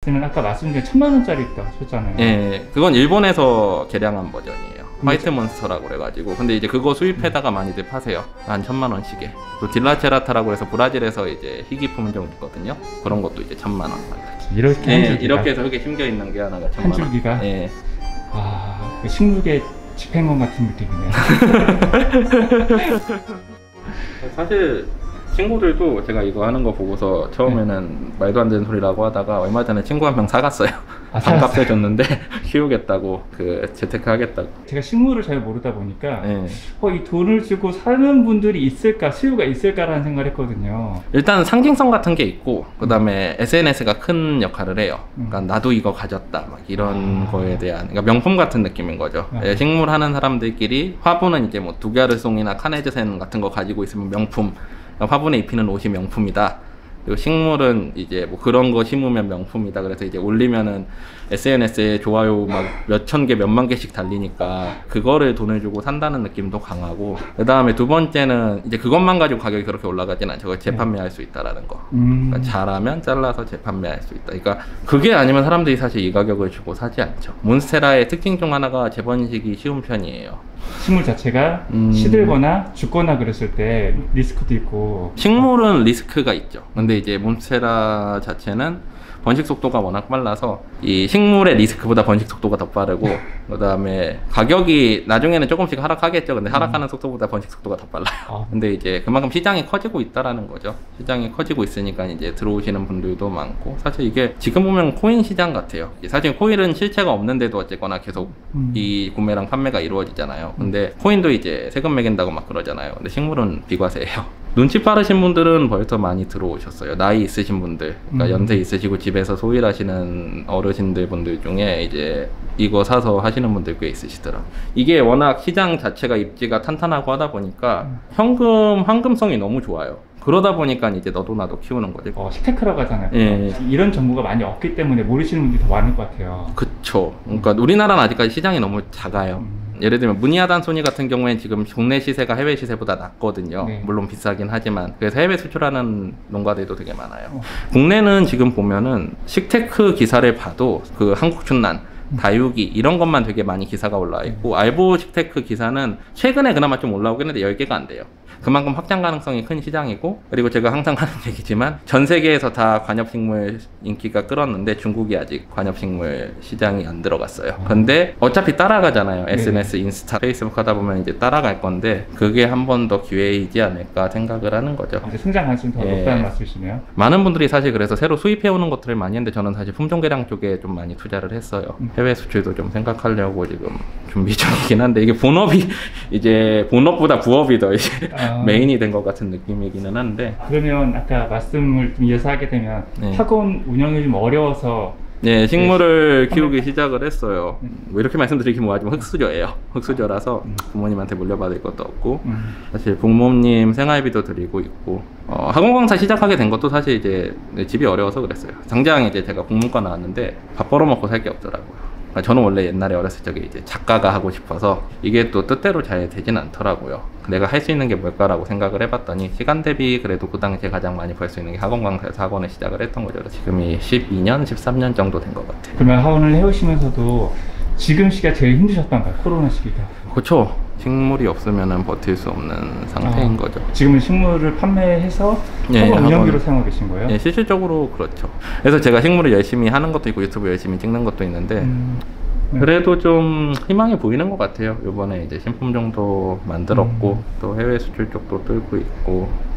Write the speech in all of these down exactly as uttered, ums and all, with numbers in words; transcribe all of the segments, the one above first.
저는 아까 말씀드린 천만 원짜리 있다고 하셨잖아요. 예, 그건 일본에서 개량한 버전이에요. 화이트 몬스터라고 그래가지고. 근데 이제 그거 수입해다가 많이들 파세요. 한 천만 원씩에. 또 딜라체라타라고 해서 브라질에서 이제 희귀 품종 있거든요. 그런 것도 이제 천만 원. 이렇게 한 예, 줄기가? 이렇게 해서 흙에 심겨 있는 게 하나가 천만 원. 한 줄기가? 예. 와, 그 식물계 집행관 같은 느낌이네요. 사실 친구들도 제가 이거 하는 거 보고서 처음에는 네. 말도 안 되는 소리라고 하다가 얼마 전에 친구 한 명 사갔어요. 아, 반값 해줬는데 키우겠다고, 그 재테크 하겠다고. 제가 식물을 잘 모르다 보니까 네. 어, 이 돈을 주고 사는 분들이 있을까, 수요가 있을까라는 생각을 했거든요. 일단 상징성 같은 게 있고, 그 다음에 에스엔에스가 큰 역할을 해요. 그러니까 나도 이거 가졌다 막 이런 아. 거에 대한, 그러니까 명품 같은 느낌인 거죠. 아. 식물 하는 사람들끼리 화분은 이제 뭐 두갸르송이나 카네즈센 같은 거 가지고 있으면 명품, 화분에 입히는 옷이 명품이다. 그리고 식물은 이제 뭐 그런 거 심으면 명품이다. 그래서 이제 올리면은 에스엔에스에 좋아요 막 몇천 개, 몇만 개씩 달리니까 그거를 돈을 주고 산다는 느낌도 강하고, 그 다음에 두 번째는 이제 그것만 가지고 가격이 그렇게 올라가진 않죠. 그걸 재판매할 수 있다라는 거. 음. 그러니까 잘하면 잘라서 재판매할 수 있다. 그러니까 그게 아니면 사람들이 사실 이 가격을 주고 사지 않죠. 몬스테라의 특징 중 하나가 재번식이 쉬운 편이에요. 식물 자체가 음... 시들거나 죽거나 그랬을 때 리스크도 있고. 식물은 리스크가 있죠. 근데 이제 몬스테라 자체는 번식 속도가 워낙 빨라서 이 식물의 리스크보다 번식 속도가 더 빠르고, 그 다음에 가격이 나중에는 조금씩 하락하겠죠. 근데 하락하는 음. 속도보다 번식 속도가 더 빨라요. 아. 근데 이제 그만큼 시장이 커지고 있다라는 거죠. 시장이 커지고 있으니까 이제 들어오시는 분들도 많고, 사실 이게 지금 보면 코인 시장 같아요. 사실 코인은 실체가 없는데도 어쨌거나 계속 음. 이 구매랑 판매가 이루어지잖아요. 근데 코인도 이제 세금 매긴다고 막 그러잖아요. 근데 식물은 비과세예요. 눈치 빠르신 분들은 벌써 많이 들어오셨어요. 나이 있으신 분들, 그러니까 음. 연세 있으시고 집에서 소일하시는 어르신들 분들 중에 이제 이거 사서 하시는 분들 꽤 있으시더라고요. 이게 워낙 시장 자체가 입지가 탄탄하고 하다 보니까 음. 현금, 황금성이 너무 좋아요. 그러다 보니까 이제 너도 나도 키우는 거지. 어, 식테크라고 하잖아요. 예. 이런 정보가 많이 없기 때문에 모르시는 분들이 더 많을 것 같아요. 그쵸. 그러니까 우리나라는 아직까지 시장이 너무 작아요. 음. 예를 들면 무늬하단 소니 같은 경우에는 지금 국내 시세가 해외 시세보다 낮거든요. 네. 물론 비싸긴 하지만. 그래서 해외 수출하는 농가들도 되게 많아요. 어. 국내는 지금 보면은 식테크 기사를 봐도 그 한국춘난, 다육이 이런 것만 되게 많이 기사가 올라와 있고, 알보 식테크 기사는 최근에 그나마 좀 올라오긴 했는데 열 개가 안 돼요. 그만큼 확장 가능성이 큰 시장이고, 그리고 제가 항상 하는 얘기지만 전 세계에서 다 관엽식물 인기가 끌었는데 중국이 아직 관엽식물 시장이 안 들어갔어요. 근데 어차피 따라가잖아요. 에스엔에스, 인스타, 페이스북 하다 보면 이제 따라갈 건데, 그게 한 번 더 기회이지 않을까 생각을 하는 거죠. 이제 성장 가능성이 더 예. 높다는 말씀이시네요. 많은 분들이 사실 그래서 새로 수입해 오는 것들을 많이 했는데, 저는 사실 품종 개량 쪽에 좀 많이 투자를 했어요. 음. 해외 수출도 좀 생각하려고 지금 준비 중이긴 한데, 이게 본업이 이제 본업보다 부업이 더 이제 아. 메인이 된 것 같은 느낌이기는 한데. 그러면 아까 말씀을 좀 이어서 하게 되면 네. 학원 운영이 좀 어려워서 네, 식물을 네. 키우기 시작을 했어요. 음. 뭐 이렇게 말씀드리기 뭐하지만 흙수저예요. 흙수저라서 음. 부모님한테 물려받을 것도 없고 음. 사실 부모님 생활비도 드리고 있고, 어, 학원 강사 시작하게 된 것도 사실 이제 집이 어려워서 그랬어요. 당장 이제 제가 국문과 나왔는데 밥 벌어먹고 살 게 없더라고요. 저는 원래 옛날에 어렸을 적에 이제 작가가 하고 싶어서 이게 또 뜻대로 잘 되진 않더라고요. 내가 할 수 있는 게 뭘까라고 생각을 해봤더니 시간 대비 그래도 그 당시에 가장 많이 벌 수 있는 게 학원 강사에서 학원을 시작을 했던 거죠. 지금이 십이 년, 십삼 년 정도 된 것 같아요. 그러면 학원을 해오시면서도 지금 시기가 제일 힘드셨던가요? 코로나 시기가? 그렇죠. 식물이 없으면 버틸 수 없는 상태인 아, 거죠. 지금은 식물을 판매해서 예, 학원 운영비로 사용하고 계신 거예요? 예, 실질적으로 그렇죠. 그래서 제가 식물을 열심히 하는 것도 있고 유튜브 열심히 찍는 것도 있는데 음, 네. 그래도 좀 희망이 보이는 것 같아요. 이번에 이제 신품종도 만들었고 음. 또 해외 수출 쪽도 뚫고 있고.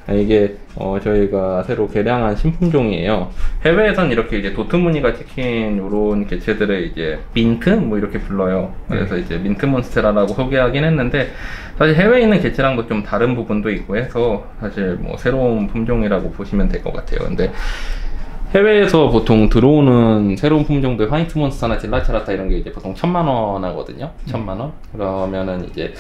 이게 어 저희가 새로 개량한 신품종이에요. 해외에선 이렇게 이제 도트 무늬가 찍힌 이런 개체들을 이제 민트 뭐 이렇게 불러요. 그래서 네. 이제 민트 몬스테라라고 소개하긴 했는데, 사실 해외에 있는 개체랑도 좀 다른 부분도 있고 해서 사실 뭐 새로운 품종이라고 보시면 될 것 같아요. 근데 해외에서 보통 들어오는 새로운 품종들 화이트 몬스터나 딜라체라타 이런 게 이제 보통 천만 원 하거든요. 천만 원. 그러면은 이제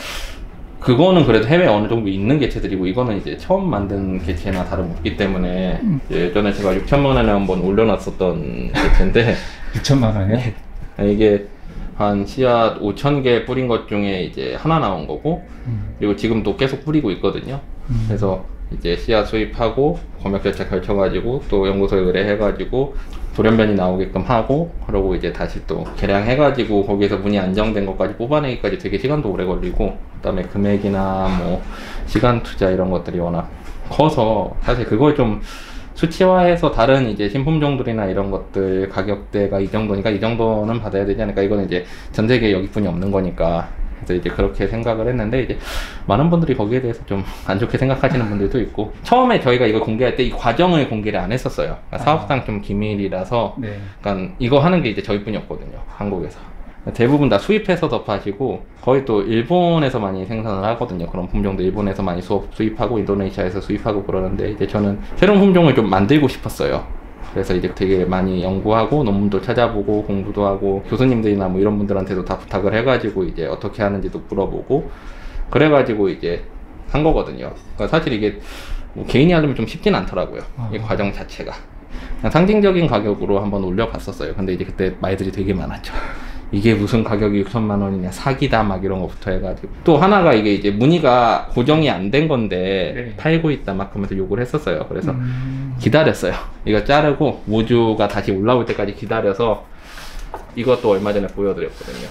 그거는 그래도 해외에 어느 정도 있는 개체들이고, 이거는 이제 처음 만든 개체나 다름없기 때문에 음. 예전에 제가 육천만 원에 한번 올려놨었던 개체인데 육천만 원이요? 이게 한 씨앗 오천 개 뿌린 것 중에 이제 하나 나온 거고, 음. 그리고 지금도 계속 뿌리고 있거든요. 음. 그래서 이제 씨앗 수입하고 검역 절차 걸쳐가지고 또 연구소에 의뢰해가지고 돌연변이 나오게끔 하고, 그러고 이제 다시 또 개량해가지고 거기에서 문이 안정된 것까지 뽑아내기까지 되게 시간도 오래 걸리고, 그다음에 금액이나 뭐 시간 투자 이런 것들이 워낙 커서 사실 그걸 좀 수치화해서 다른 이제 신품종들이나 이런 것들 가격대가 이 정도니까 이 정도는 받아야 되지 않을까, 이거는 이제 전 세계에 여기뿐이 없는 거니까. 그래서 이제 그렇게 생각을 했는데, 이제 많은 분들이 거기에 대해서 좀 안 좋게 생각하시는 분들도 있고, 처음에 저희가 이걸 공개할 때 이 과정을 공개를 안 했었어요. 그러니까 사업상 좀 기밀이라서, 네. 그러니까 이거 하는 게 이제 저희뿐이었거든요, 한국에서. 대부분 다 수입해서 더 파시고, 거의 또 일본에서 많이 생산을 하거든요. 그런 품종도 일본에서 많이 수업, 수입하고 인도네시아에서 수입하고 그러는데, 이제 저는 새로운 품종을 좀 만들고 싶었어요. 그래서 이제 되게 많이 연구하고 논문도 찾아보고 공부도 하고, 교수님들이나 뭐 이런 분들한테도 다 부탁을 해가지고 이제 어떻게 하는지도 물어보고 그래가지고 이제 한 거거든요. 그러니까 사실 이게 뭐 개인이 하려면 좀 쉽진 않더라고요. 아. 이 과정 자체가. 그냥 상징적인 가격으로 한번 올려봤었어요. 근데 이제 그때 말들이 되게 많았죠. 이게 무슨 가격이 육천만 원이냐, 사기다, 막 이런 거부터 해가지고. 또 하나가 이게 이제 무늬가 고정이 안 된 건데 네. 팔고 있다 막 하면서 욕을 했었어요. 그래서 음... 기다렸어요. 이거 자르고 모주가 다시 올라올 때까지 기다려서, 이것도 얼마 전에 보여드렸거든요.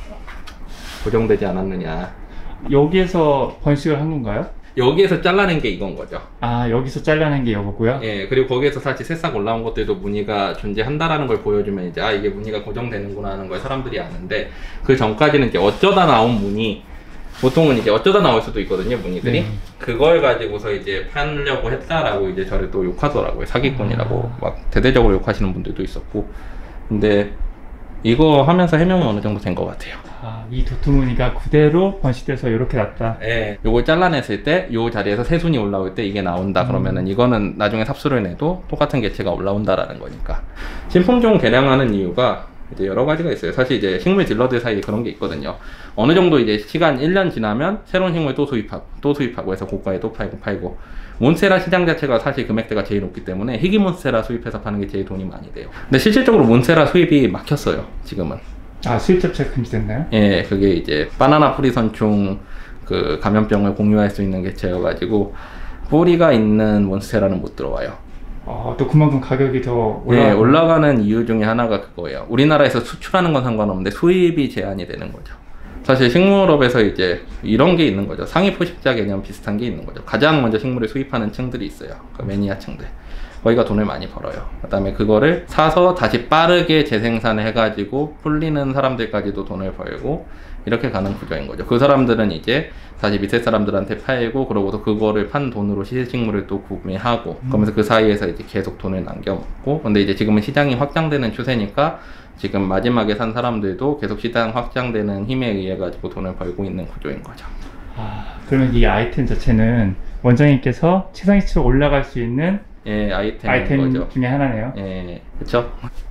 고정되지 않았느냐. 여기에서 번식을 한 건가요? 여기에서 잘라낸 게 이건 거죠. 아, 여기서 잘라낸 게 이거고요? 예, 그리고 거기에서 사실 새싹 올라온 것들도 무늬가 존재한다라는 걸 보여주면 이제, 아, 이게 무늬가 고정되는구나 하는 걸 사람들이 아는데, 그 전까지는 이제 어쩌다 나온 무늬, 보통은 이제 어쩌다 나올 수도 있거든요, 무늬들이. 네. 그걸 가지고서 이제 팔려고 했다라고 이제 저를 또 욕하더라고요. 사기꾼이라고. 아. 막 대대적으로 욕하시는 분들도 있었고. 근데 이거 하면서 해명이 어느 정도 된 것 같아요. 아, 이 도트무늬가 그대로 번식돼서 이렇게 났다? 네. 요걸 잘라냈을 때, 요 자리에서 새순이 올라올 때 이게 나온다. 음. 그러면은 이거는 나중에 삽수를 내도 똑같은 개체가 올라온다라는 거니까. 신품종 개량하는 이유가 이제 여러 가지가 있어요. 사실 이제 식물 딜러들 사이에 그런 게 있거든요. 어느 정도 이제 시간 일 년 지나면 새로운 식물 또 수입하고, 또 수입하고 해서 고가에 또 팔고 팔고. 몬스테라 시장 자체가 사실 금액대가 제일 높기 때문에 희귀 몬스테라 수입해서 파는 게 제일 돈이 많이 돼요. 근데 실질적으로 몬스테라 수입이 막혔어요, 지금은. 아, 수입 자체가 금지됐나요? 예, 그게 이제 바나나 뿌리선충 그 감염병을 공유할 수 있는 개체여가지고 뿌리가 있는 몬스테라는 못 들어와요. 아, 또 그만큼 가격이 더 올라가... 예, 올라가는 이유 중에 하나가 그거예요. 우리나라에서 수출하는 건 상관없는데 수입이 제한이 되는 거죠. 사실 식물업에서 이제 이런 게 있는 거죠. 상위 포식자 개념 비슷한 게 있는 거죠. 가장 먼저 식물을 수입하는 층들이 있어요. 그 매니아층들. 거기가 돈을 많이 벌어요. 그 다음에 그거를 사서 다시 빠르게 재생산을 해가지고 풀리는 사람들까지도 돈을 벌고, 이렇게 가는 구조인 거죠. 그 사람들은 이제 다시 밑에 사람들한테 팔고, 그러고도 그거를 판 돈으로 시식물을 또 구매하고, 음. 그러면서 그 사이에서 이제 계속 돈을 남겨먹고. 근데 이제 지금은 시장이 확장되는 추세니까 지금 마지막에 산 사람들도 계속 시장 확장되는 힘에 의해 가지고 돈을 벌고 있는 구조인 거죠. 아, 그러면 이 아이템 자체는 원장님께서 최상위치로 올라갈 수 있는 예, 아이템인 아이템 거죠. 중에 하나네요. 예, 그렇죠.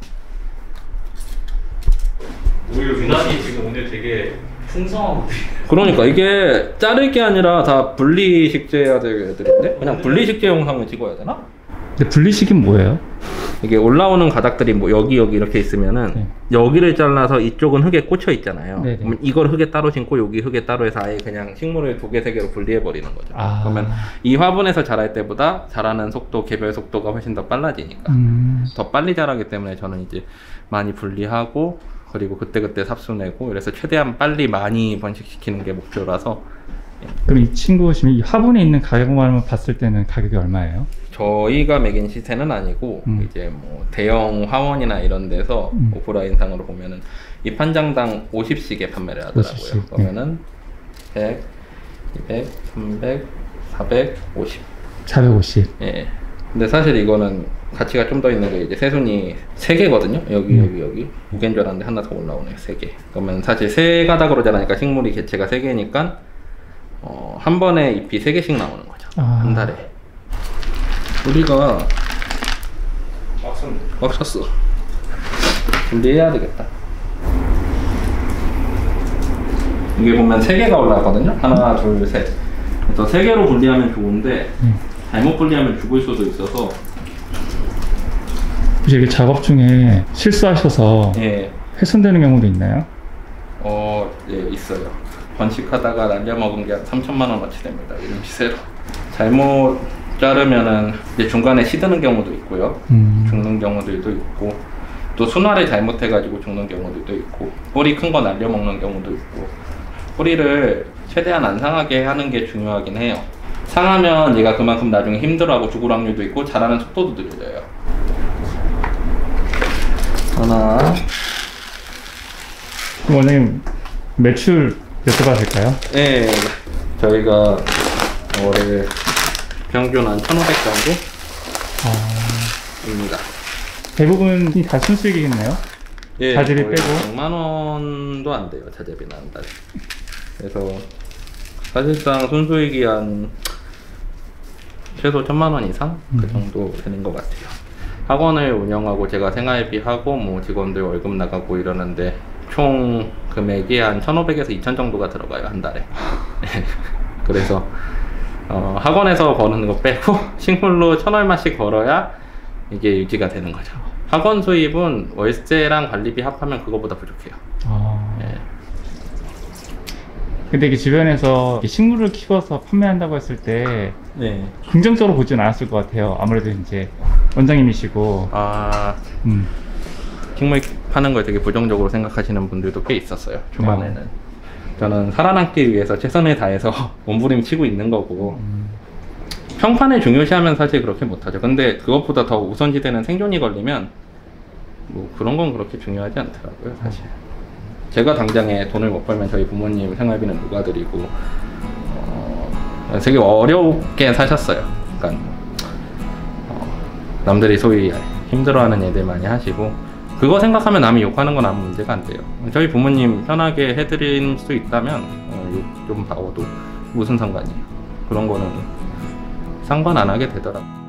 오히려 유난히 지금 오늘 되게 풍성하고. 그러니까 이게 자를 게 아니라 다 분리식재해야 될 애들인데, 그냥 분리식재 영상을 찍어야 되나? 근데 분리식은 뭐예요? 이게 올라오는 가닥들이 뭐 여기 여기 이렇게 있으면은 네. 여기를 잘라서 이쪽은 흙에 꽂혀 있잖아요. 네네. 그러면 이걸 흙에 따로 심고 여기 흙에 따로 해서 아예 그냥 식물을 두 개 세 개로 분리해 버리는 거죠. 아. 그러면 이 화분에서 자랄 때보다 자라는 속도, 개별 속도가 훨씬 더 빨라지니까 음. 더 빨리 자라기 때문에 저는 이제 많이 분리하고, 그리고 그때그때 삽수내고, 그래서 최대한 빨리 많이 번식시키는 게 목표라서. 그럼 이 친구 지금 이 화분에 있는 가격만 봤을 때는 가격이 얼마예요? 저희가 매긴 시세는 아니고 음. 이제 뭐 대형 화원이나 이런 데서 음. 오프라인상으로 보면은 이 판장당 오십씩에 판매를 하더라고요. 오십씩, 그러면은 네. 백, 이백, 삼백, 사백오십. 사백오십. 예. 근데 사실 이거는 가치가 좀 더 있는 게 이제 새순이 세 개거든요. 여기 음. 여기 여기 두 개인 줄 알았는데 하나 더 올라오네요. 세 개. 그러면 사실 세 가닥으로 자라니까 식물이 개체가 세 개니까 어, 한 번에 잎이 세 개씩 나오는 거죠. 아. 한 달에. 우리가 꽉 찼어. 분리해야 되겠다. 이게 보면 세 개가 올라가거든요. 하나, 둘, 셋. 그래서 세 개로 분리하면 좋은데 음. 잘못 분리하면 죽을 수도 있어서. 혹시 이렇게 작업 중에 실수하셔서 예. 훼손되는 경우도 있나요? 어, 예, 있어요. 번식하다가 날려먹은 게 한 삼천만 원어치 됩니다. 이런 시세로. 잘못 자르면은 이제 중간에 시드는 경우도 있고요. 음. 죽는 경우들도 있고. 또 순환을 잘못해가지고 죽는 경우도 있고 뿌리 큰 거 날려먹는 경우도 있고 뿌리를 최대한 안 상하게 하는 게 중요하긴 해요. 상하면 얘가 그만큼 나중에 힘들어하고 죽을 확률도 있고 자라는 속도도 느려져요. 하나. 그럼 원장님 매출 여쭤봐도 될까요? 네, 저희가 올해 평균 한 천오백 정도입니다. 아... 대부분이 다 순수익이겠네요? 예, 자재비 거의 빼고? 백만 원도 안 돼요, 자재비는 한 달에. 그래서 사실상 순수익이 한 최소 천만 원 이상 그 정도 되는 것 같아요. 학원을 운영하고 제가 생활비 하고 뭐 직원들 월급 나가고 이러는데 총 금액이 한 천오백에서 이천 정도가 들어가요, 한 달에. 그래서 어, 학원에서 버는 거 빼고 식물로 천 얼마씩 벌어야 이게 유지가 되는 거죠. 학원 수입은 월세랑 관리비 합하면 그거보다 부족해요. 아... 예. 근데 이게 주변에서 이렇게 식물을 키워서 판매한다고 했을 때 네. 긍정적으로 보진 않았을 것 같아요. 아무래도 이제 원장님이시고. 아, 음. 식물 파는 걸 되게 부정적으로 생각하시는 분들도 꽤 있었어요, 초반에는. 어. 저는 살아남기 위해서 최선을 다해서 몸부림치고 있는 거고 음. 평판을 중요시하면 사실 그렇게 못하죠. 근데 그것보다 더 우선시되는 생존이 걸리면 뭐 그런 건 그렇게 중요하지 않더라고요, 사실. 제가 당장에 돈을 못 벌면 저희 부모님 생활비는 누가 드리고 어, 되게 어렵게 사셨어요. 그러니까 어, 남들이 소위 힘들어하는 애들 많이 하시고 그거 생각하면 남이 욕하는 건 아무 문제가 안 돼요. 저희 부모님 편하게 해드릴 수 있다면 어, 욕 좀 봐도 무슨 상관이에요. 그런 거는 상관 안 하게 되더라고요.